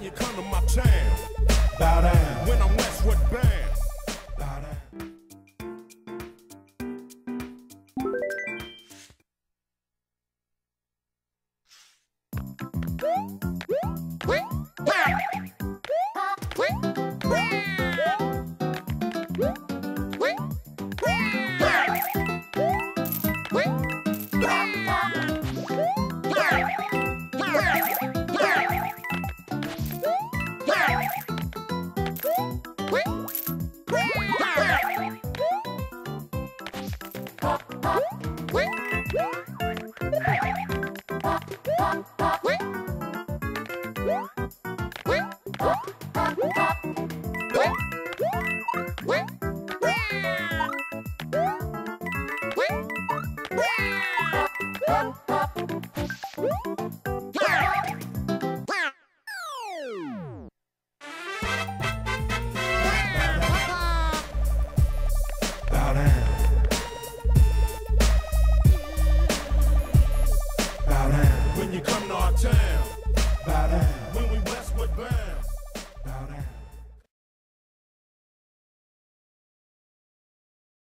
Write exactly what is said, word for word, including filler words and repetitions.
when you come to my town. Bow down. When I'm westward bound. Bow down. What?